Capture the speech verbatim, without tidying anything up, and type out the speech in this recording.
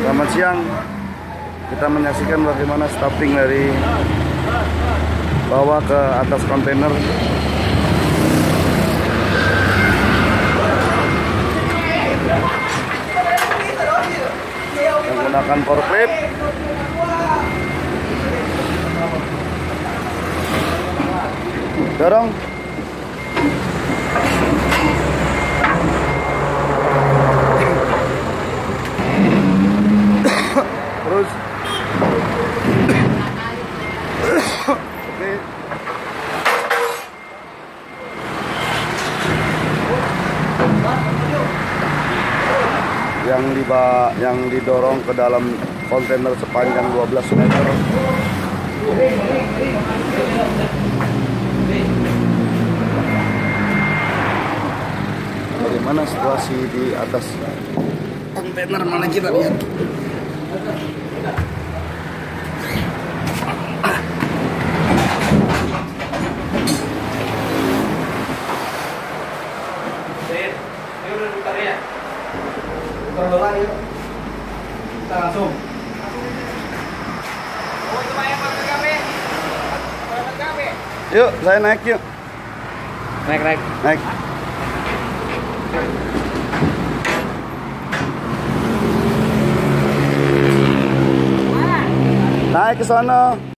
Selamat siang. Kita menyaksikan bagaimana stapling dari bawah ke atas kontainer. Menggunakan forklift. Dorong. Terus. Oke. Yang diba yang didorong ke dalam kontainer sepanjang dua belas meter. Bagaimana situasi di atas kontainer? Mana kita lihat. Kita langsung. Yuk, saya naik yuk. Naik, naik. Naik. Naik ke sana.